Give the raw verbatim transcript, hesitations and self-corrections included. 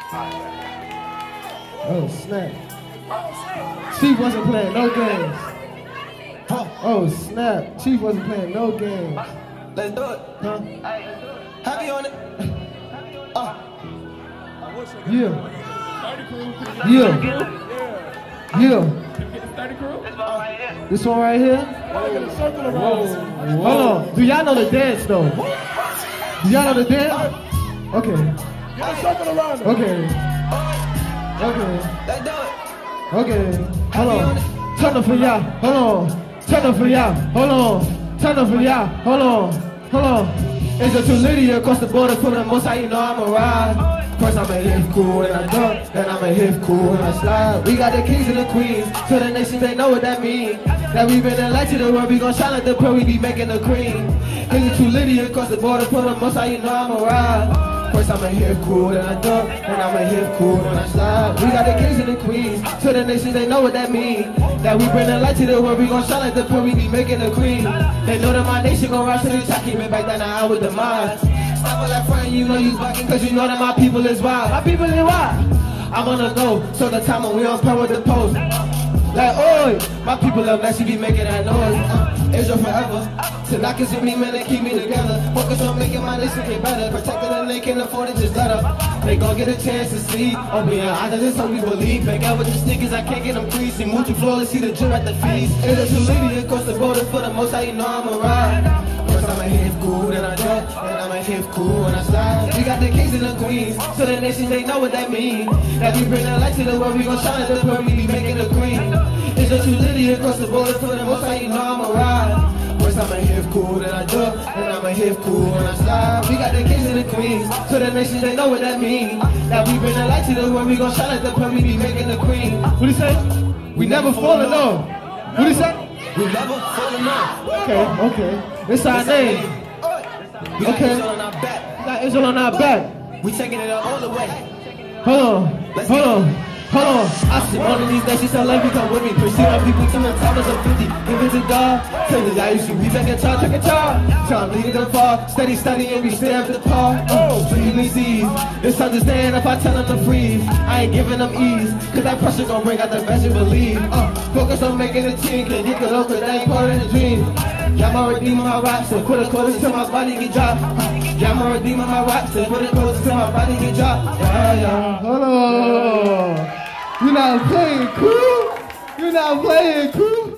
Oh, snap. Chief wasn't playing no games. Oh, snap. Chief wasn't playing no games. Let's do it. Huh? Happy on it. Uh. Yeah. Yeah. Yeah. This one right here? Whoa. Hold on. Do y'all know the dance though? Do y'all know the dance? Okay. Okay. Okay. Let's do it. Okay. Hold on. Turn up for y'all. Hold on. Turn up for y'all. Hold on. Turn up for y'all. Hold on. Hold on. It's a two Litty across the border from the most, how you know I'm a ride. First I'm a hip cool and I dunk, then I'm a hip cool and I slide. We got the kings and the queens, so the nations they know what that means. That we been the light to the world, we gon' shine like the pearl, we be making the cream. It's a two Litty across the border from the most, how you know I'm a ride. First I'm a hip cool, then I dunk, then I'm a hip cool, then I slide. We got the kings and the queens, so the nations they know what that means. That we bring the light to the world, we gon' shine like the pearl, we be making the cream. They know that my nation gon' rise to the top, keep it back down, I with the mind. Stop all that frontin', you know you buckin', cause you know that my people is wild. My people is wild. I'm on the go, so the time when we on par with the post. Like, oi, my people love that she be making that noise. Uh, Israel forever. To knock us with me, man, and keep me together. Focus on making my nation get better. Protecting them, they can't afford it, just let up. They gon' get a chance to see. Open your eyes, that's how we believe. Back out with the sneakers, I can't get them free. See, move to Florida, see the drip at the feast. Israel to Litty across the border for the most, how you know I'm a ride. First I'm a hip cool, then I jump, then I'm a hip cool, and I slide. We got the kings and the queens, so the nations they know what that means. That we bring the light to the world, we gon' shine at the pearl, we be making the queen. It's a two Litty across the border for the most, how you know I'm a ride. First I'm a hip cool, then I jump, then I'm a hip cool, and I slide. We got the kings and the queens, so the nations they know what that means. That we bring the light to the world, we gon' shine at the pearl, we be making the queen. What do you say? We never falling off. What do you say? We never falling off. Okay, okay. This our name. We got Okay. Israel on our back. We got Israel on our back. We taking it up all the way. Hold on, hold on, hold on. I see one of these nations, so let me come with me. Pursue our people to the top of fifty. Give it to God. Tell the guy you should be taking charge, take a charge. Time leading them far. Steady, steady, and we stay after the par. Oh, so you can see. It's understand if I tell them to freeze. I ain't giving them ease. Cause that pressure gon' bring out the best you believe. Uh, focus on making a team. Can you get over that ain't part of the dream. Yeah, my redeemer, my raps, and put a quarter till my body get dropped. Yeah, my redeemer, my raps, and put a quarter till my body get dropped. Yeah, yeah. Hold on. You not playing cool? You not playing cool?